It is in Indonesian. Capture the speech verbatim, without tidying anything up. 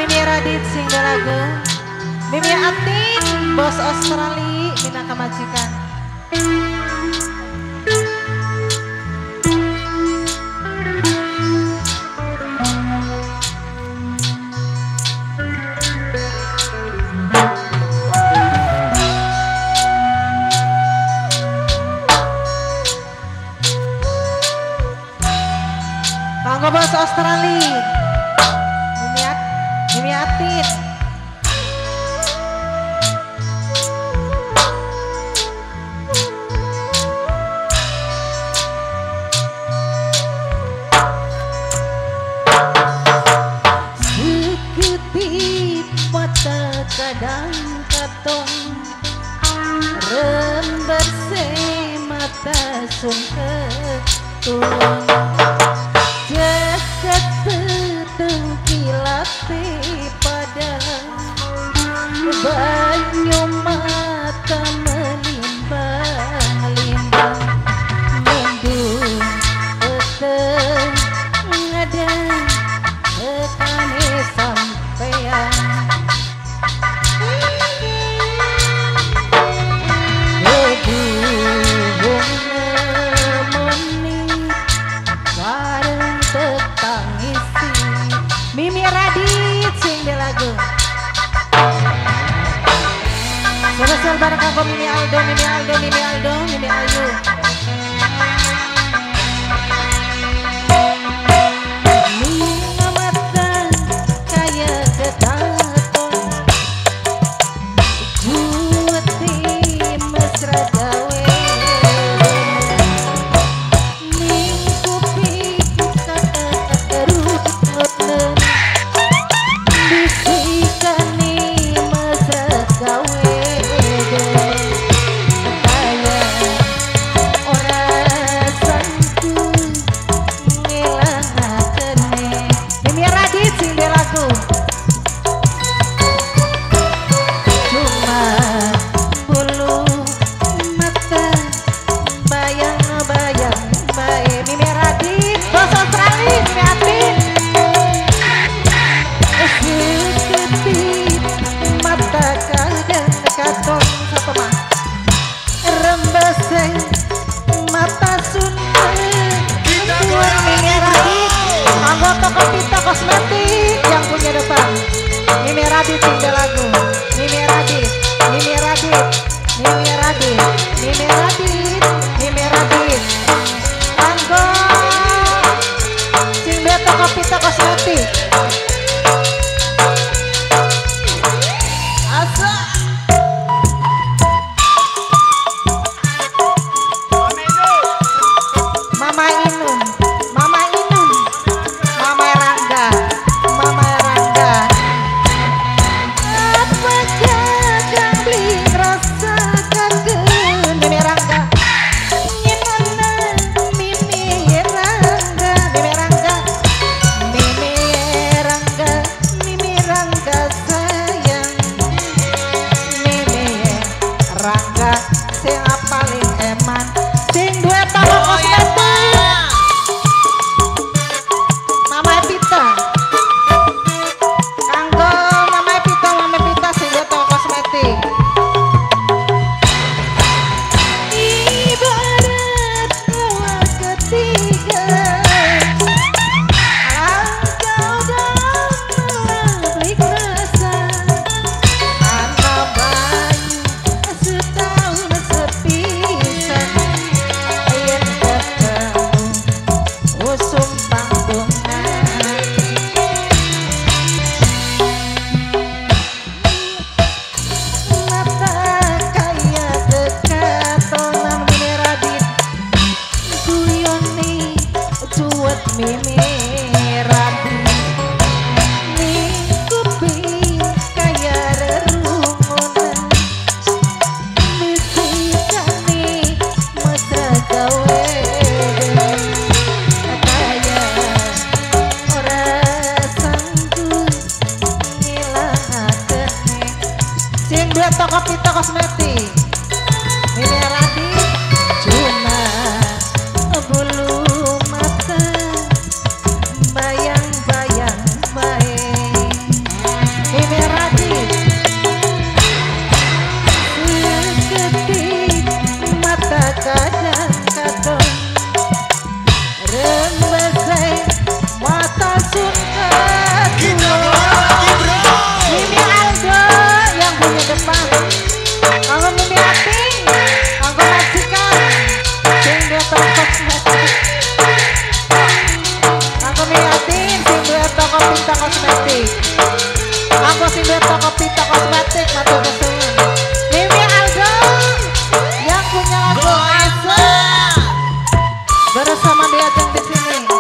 Mimi Radit sing lagu Mimi Atin bos Australia Minaka majikan. Kanggo bos Australia Mimi At Mimi Atin. Sekutip mata kadang katong rember se mata sun ketuang jagat peteng kilate pada banyu mata melimbang-limbang mendung peteng ngadang tekane sampean Mimi Radit sing de lagu Selesai bareng kanggo Mimi Aldo, Mimi Aldo, Mimi Aldo, Mimi Ayu. Mingamatan kaya ketaton Juweti mesra gawe Ning kuping katerut ngoten bisikane mesra gawe kaya ora sangku ngelakane. Mimi Radit sing de lagu cuma bulu mata bayang-bayang bae. Mimi Radit bos Australia Mimi Atin. Sekutip mata kadang katong sapa mah rembese mata sun buat Mimi Radit anggota Kopita Kosmetik yang punya depan. Mimi Radit tinggal lagu Mimi Radit Mimi Radit Mimi Radit Mimi Radit Mimi Radit anggo sing beto Kopita Kosmetik. Mama Inun, Mama Inun, Mama Rangga, Mama Rangga. Apa jagang beli rasa kangen Mimi Rangga, Nyinona Mimi Rangga, Mimi Rangga, Mimi Rangga, Mimi Rangga sayang, Mimi Rangga sing paling eman, sing duet Toko Kosmetik. Mama Epita kanggo Mama Epita Mama Epita sing duet Toko Kosmetik. Ibarat dua ketiga engkau dalam melablik rasa anak bayu setahun sepisan yen ketemu usum panggungan mata kaya dekatonan Mimi Radit guyone cuwet Mimi Radit ning kuping kaya rerumunan bisikane mesra gawe kaya ora sanggup ngilangake sing duet Toko Pita Kosmetik. Mimi Radit cuma bulu mata bayang-bayang bae. langsung di sini.